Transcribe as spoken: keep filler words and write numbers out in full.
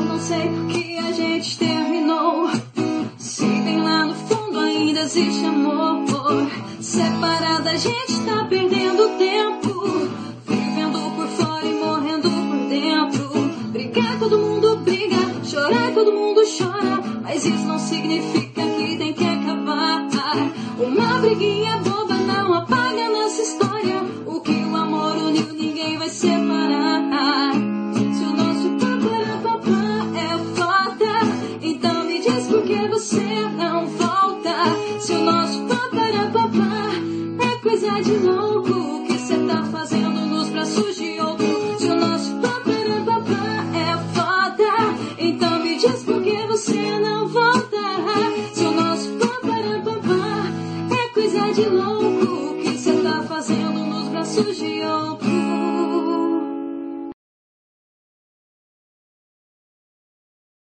não sei por que a gente terminou. Se bem lá no fundo ainda existe amor. Separada a gente tá perdendo tempo, vivendo por fora e morrendo por dentro. Brigar todo mundo briga, chorar todo mundo chora, mas isso não significa